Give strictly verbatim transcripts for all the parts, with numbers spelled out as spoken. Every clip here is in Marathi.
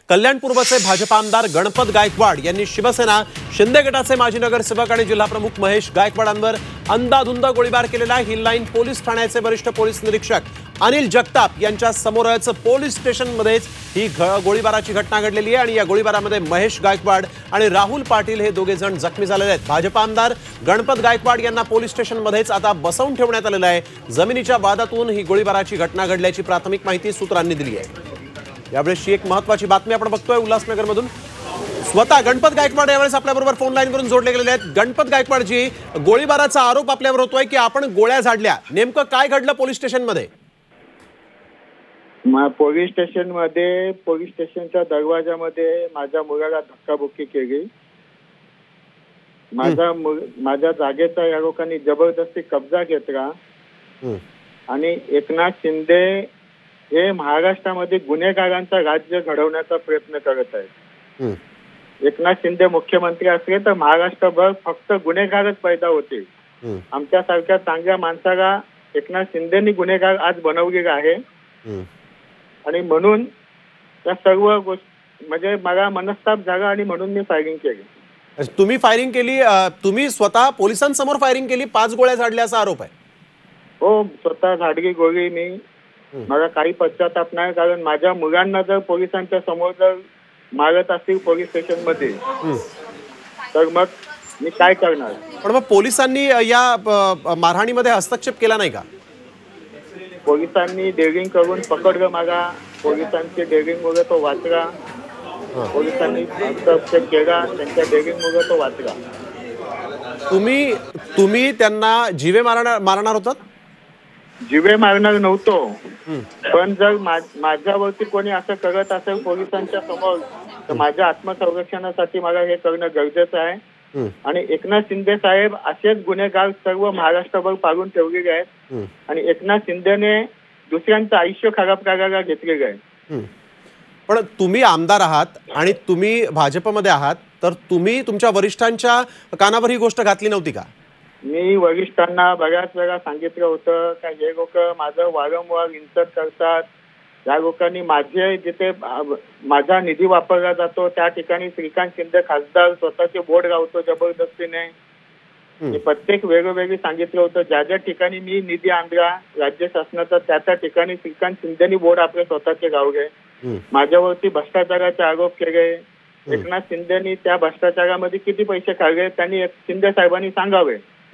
कल्याण पूर्वचे भाजप आमदार गणपत गायकवाड यांनी शिवसेना शिंदे गटाचे माजी नगरसेवक आणि जिल्हाप्रमुख महेश गायकवाडांवर अंधाधुंद गोळीबार केलेला हिल लाईन पोलीस ठाण्याचे वरिष्ठ पोलीस निरीक्षक अनिल जगताप यांच्या समोरच पोलीस स्टेशनमध्येच ही गोळीबाराची घटना घडलेली आहे आणि या गोळीबारामध्ये महेश गायकवाड आणि राहुल पाटील हे दोघे जण जखमी झालेले आहेत। भाजप आमदार गणपत गायकवाड यांना पोलीस स्टेशनमध्येच आता बसवून ठेवण्यात आलेलं आहे। जमिनीच्या वादातून ही गोळीबाराची घटना घडल्याची प्राथमिक माहिती सूत्रांनी दिली आहे। यावेळेसची एक महत्त्वाची बातमी आपण बघतोय उल्हासनगरमधून। स्वतः गणपत गायकवाड यावेळेस आपल्याबरोबर फोन लाईन वरून जोडले गेलेले आहेत। गणपत गायकवाड जी, गोळीबाराचा आरोप आपल्यावर होतोय की आपण गोळ्या झाडल्या, नेमकं काय घडलं पोलीस स्टेशनमध्ये? पोलीस स्टेशन मध्ये पोलीस स्टेशनच्या दरवाजामध्ये माझ्या मुलाला धक्काबुक्की केली। माझा माझ्या जागेचा या लोकांनी जबरदस्ती कब्जा घेतला आणि एकनाथ शिंदे हे महाराष्ट्रामध्ये गुन्हेगारांचा राज्य घडवण्याचा प्रयत्न करत आहेत। एकनाथ शिंदे मुख्यमंत्री असले तर महाराष्ट्रभर फक्त गुन्हेगारच पैदा होते। आमच्यासारख्या चांगल्या माणसाला एकनाथ शिंदेनी गुन्हेगार आज बनवलेला आहे आणि म्हणून त्या सर्व गोष्टी म्हणजे मला मनस्ताप झाला आणि म्हणून मी फायरिंग केली। तुम्ही फायरिंग केली, तुम्ही स्वतः पोलिसांसमोर फायरिंग केली, पाच गोळ्या झाडल्याचा आरोप आहे? हो, स्वतः झाडली गोळी मी। मला काही पश्चाताप नाही, कारण माझ्या मुलांना जर पोलिसांच्या समोर जर मारत असतील पोलीस स्टेशन मध्ये तर मग मी काय करणार? पण मग पोलिसांनी या मारहाणीमध्ये हस्तक्षेप केला नाही का? पोलिसांनी डेअरिंग करून पकडलं मला, पोलिसांची डेअरिंग मुळे तो वाचला, पोलिसांनी हस्तक्षेप केला, त्यांच्या डेअरिंग मुळे तो वाचला। तुम्ही तुम्ही त्यांना जीवे मारणार मारणार होतात? जीवे मारणार नव्हतो, पण जर माझ्यावरती कोणी असं करत असेल पोलिसांच्या समोर तर माझ्या आत्मसंरक्षणासाठी मला हे करणं गरजेचं आहे। आणि एकनाथ शिंदे साहेब असेच गुन्हेगार सर्व महाराष्ट्रभर पाडून ठेवलेले आहेत आणि एकनाथ शिंदेने दुसऱ्यांचं आयुष्य खराब करायला घेतलेलं आहे। पण तुम्ही आमदार आहात आणि तुम्ही भाजपमध्ये आहात, तर तुम्ही तुमच्या वरिष्ठांच्या कानावर ही गोष्ट घातली नव्हती का? मी वरिष्ठांना बऱ्याच वेळा सांगितलं होतं का हे लोक माझं वारंवार इन्सल्ट करतात। या लोकांनी माझे जिथे माझा निधी वापरला जातो त्या ठिकाणी श्रीकांत शिंदे खासदार स्वतःचे बोर्ड लावतो जबरदस्तीने। मी प्रत्येक वेगवेगळी सांगितलं होतं, ज्या ज्या ठिकाणी मी निधी आणला राज्य शासनाचा त्या त्या ठिकाणी श्रीकांत शिंदेनी बोर्ड आपले स्वतःचे लावले। माझ्यावरती भ्रष्टाचाराचे आरोप केले। एकनाथ शिंदेनी त्या भ्रष्टाचारामध्ये किती पैसे खाल्ले त्यांनी शिंदे साहेबांनी सांगावे।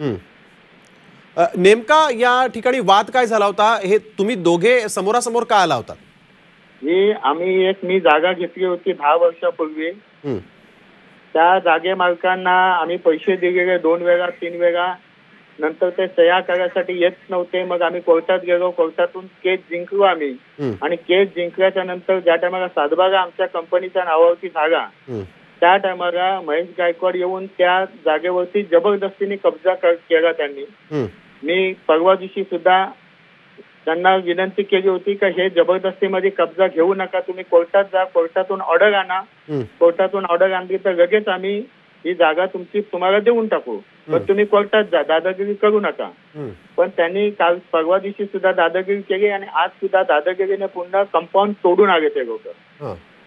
नेमका या ठिकाणी वाद काय झाला होता, हे तुम्ही दोघे समोरासमोर का आला होता? ही आम्ही एक मी जागा घेतली होती दहा वर्षापूर्वी। त्या जागे मालकांना आम्ही पैसे दिलेले दोन वेळा तीन वेळा, नंतर ते सह्या करायसाठी येत नव्हते। मग आम्ही कोर्टात गेलो, कोर्टातून केस जिंकलो आम्ही आणि केस जिंकल्याच्या नंतर ज्या टायमाला सातबारा आमच्या कंपनीच्या नावावरती झाला त्या टायमाला महेश गायकवाड येऊन त्या जागेवरती जबरदस्तीने कब्जा केला त्यांनी। मी परवा दिवशी सुद्धा त्यांना विनंती केली होती की हे जबरदस्तीमध्ये कब्जा घेऊ नका, तुम्ही कोर्टात जा, कोर्टातून ऑर्डर आणा, कोर्टातून ऑर्डर आणली तर लगेच आम्ही ही जागा तुमची तुम्हाला देऊन टाकू, पण तुम्ही कोर्टात जा, दादागिरी करू नका। पण त्यांनी काल परवा दिवशी सुद्धा दादागिरी केली आणि आज सुद्धा दादागिरीने पुन्हा कंपाऊंड तोडून आले ते लोक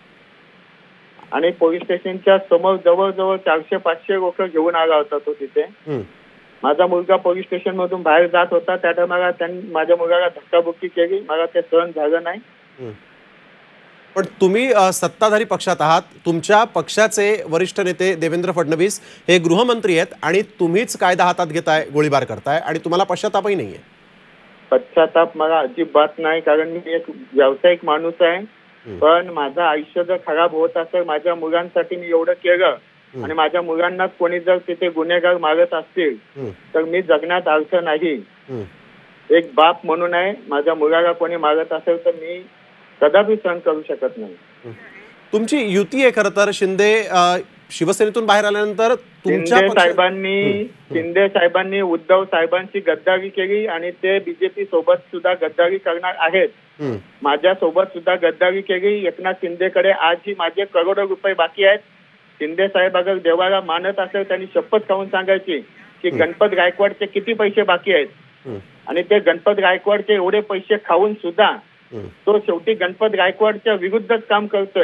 आणि पोलीस स्टेशनच्या समोर जवळजवळ चारशे पाचशे लोक घेऊन आला होता तो तिथे। माझा मुलगा पोलीस स्टेशन मधून बाहेर जात होता त्या टायमाला त्यांनी माझ्या मुलाला धक्काबुक्की केली, मला ते सहन झालं नाही। पण तुम्ही सत्ताधारी पक्षात आहात, तुमच्या पक्षाचे वरिष्ठ नेते देवेंद्र फडणवीस हे गृहमंत्री आहेत आणि तुम्हीच कायदा हातात घेताय, गोळीबार करताय आणि तुम्हाला पश्चातापही नाहीये? पश्चाताप मला अजिबात नाही, कारण मी एक व्यावसायिक माणूस आहे। पण माझं आयुष्य जर खराब होत असेल, माझ्या मुलांसाठी मी एवढं केलं आणि माझ्या मुलांना कोणी जर तिथे गुन्हेगार मारत असतील तर मी जगण्यात अर्थ नाही। एक बाप म्हणून आहे, माझ्या मुलाला कोणी मारत असेल तर मी कदापि सहन करू शकत नाही। तुमची युती आहे खरं तर, शिंदे शिवसेनेतून बाहेर आल्यानंतर शिंदे साहेबांनी शिंदे साहेबांनी उद्धव साहेबांची गद्दारी केली आणि ते बीजेपी सोबत सुद्धा गद्दारी करणार आहेत। माझ्या सोबत सुद्धा गद्दारी केली। एकनाथ शिंदेकडे आजही माझे करोडो रुपये बाकी आहेत। शिंदे साहेब अगर देवाला मानत असेल त्यांनी शपथ खाऊन सांगायची की गणपत गायकवाडचे किती पैसे बाकी आहेत आणि ते गणपत गायकवाडचे एवढे पैसे खाऊन सुद्धा तो शेवटी गणपत गायकवाडच्या विरुद्धच काम करतोय।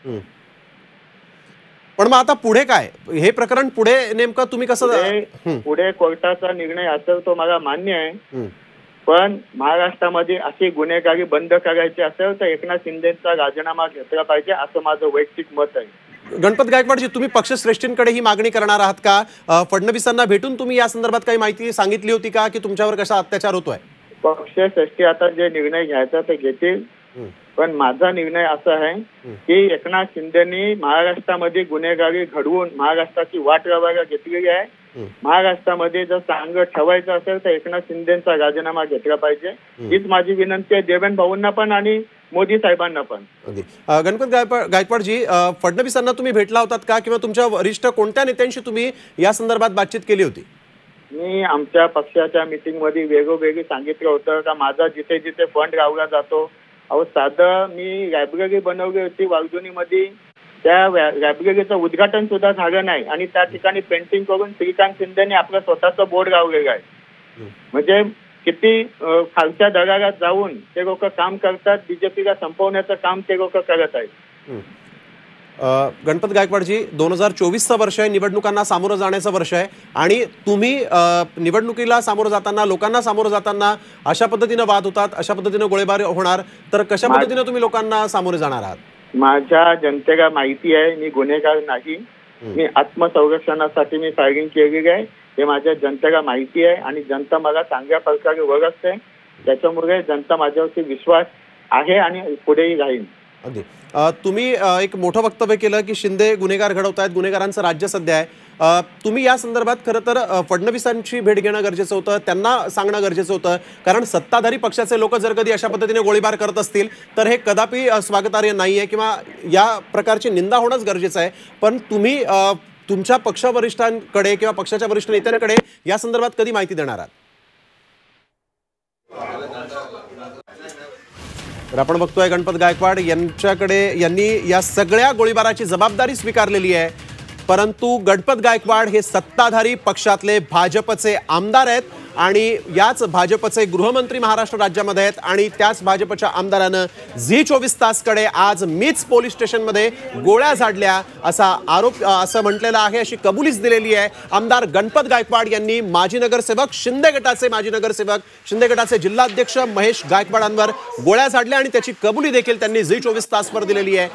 पण मग आता पुढे काय, हे प्रकरण पुढे नेमकं तुम्ही कसं पुढे पुढे कोर्टाचा निर्णय असेल तो मला मान्य आहे, पण महाराष्ट्रामध्ये अशी गुन्हेगारी बंद करायची असेल तर एकनाथ शिंदेचा राजीनामा घेतला पाहिजे असं माझं वैयक्तिक मत आहे. गणपत गायकवाडजी, तुम्ही पक्षश्रेष्ठींकडे ही मागणी करणार आहात का? फडणवीसांना भेटून तुम्ही या संदर्भात काही माहिती सांगितली होती का की तुमच्यावर कसा अत्याचार होतोय? पक्षश्रेष्ठी आता जे निर्णय घ्यायचा ते घेतील, पण माझा निर्णय असा आहे की एकनाथ शिंदेनी महाराष्ट्रामध्ये गुन्हेगारी घडवून महाराष्ट्राची वाट लावायला घेतलेली आहे. महाराष्ट्रामध्ये जर चांगलं ठेवायचं असेल तर एकनाथ शिंदेचा राजीनामा घेतला पाहिजे, हीच माझी विनंती आहे देवेंद्र भाऊंना पण आणि मोदी साहेबांना पण. गणपत गायकवाडजी, फडणवीसांना तुम्ही भेटला होतात का किंवा तुमच्या वरिष्ठ कोणत्या नेत्यांशी तुम्ही या संदर्भात बातचीत केली होती? मी आमच्या पक्षाच्या मीटिंग मध्ये वेगवेगळी सांगितलं होतं का माझा जिथे जिथे फंड लावला जातो, अहो साधं मी लायब्ररी बनवली होती वालजुनीमध्ये, त्या लायब्ररीचं उद्घाटन सुद्धा झालं नाही आणि त्या ठिकाणी पेंटिंग करून श्रीकांत शिंदेने आपलं स्वतःचं बोर्ड लावलेलं आहे. म्हणजे किती खालच्या दरारात जाऊन ते लोक काम करतात, बीजेपीला संपवण्याचं काम ते लोक करत आहेत. गणपत गायकवाडजी, दोन हजार चोवीसचं वर्ष आहे, निवडणुकांना सामोरं जाण्याचं वर्ष आहे आणि तुम्ही निवडणुकीला सामोरं जाताना, लोकांना सामोरं जाताना अशा पद्धतीनं वाद होतात, अशा पद्धतीनं गोळीबार होणार, तर कशा पद्धतीनं तुम्ही लोकांना सामोरे जाणार आहात? माझ्या जनतेला माहिती आहे मी गुन्हेगार नाही, मी आत्मसंरक्षणासाठी मी फायरिंग केलेली आहे, हे माझ्या जनतेला माहिती आहे आणि जनता मला चांगल्या प्रकारे ओळखते, त्याच्यामुळे जनता माझ्यावरती विश्वास आहे आणि पुढेही राहील. अगदी. तुम्ही एक मोठं वक्तव्य केलं की शिंदे गुन्हेगार घडवत आहेत, गुन्हेगारांचं राज्य सध्या आहे. तुम्ही या संदर्भात खरं तर फडणवीसांची भेट घेणं गरजेचं होतं, त्यांना सांगणं गरजेचं होतं, कारण सत्ताधारी पक्षाचे लोक जर कधी अशा पद्धतीने गोळीबार करत असतील तर हे कदापि स्वागतार्ह नाही आहे किंवा या प्रकारची निंदा होणंच गरजेचं आहे. पण तुम्ही तुमच्या पक्ष वरिष्ठांकडे किंवा पक्षाच्या वरिष्ठ नेत्यांकडे या संदर्भात कधी माहिती देणार आहात? तर आपण बघतोय गणपत गायकवाड यांच्याकडे, यांनी या सगळ्या गोळीबाराची जबाबदारी स्वीकारलेली आहे, परंतु गणपत गायकवाड हे सत्ताधारी पक्षातले भाजपचे आमदार आहेत आणि याच भाजपचे गृहमंत्री महाराष्ट्र राज्यामध्ये आहेत आणि त्याच भाजपच्या आमदारानं झी चोवीस तासकडे आज मीच पोलीस स्टेशनमध्ये गोळ्या झाडल्या असा आरोप असं म्हटलेलं आहे, अशी कबुलीच दिलेली आहे. आमदार गणपत गायकवाड यांनी माजी नगरसेवक, शिंदे गटाचे माजी नगरसेवक, शिंदे गटाचे जिल्हाध्यक्ष महेश गायकवाडांवर गोळ्या झाडल्या आणि त्याची कबुली देखील त्यांनी झी चोवीस तासवर दिलेली आहे.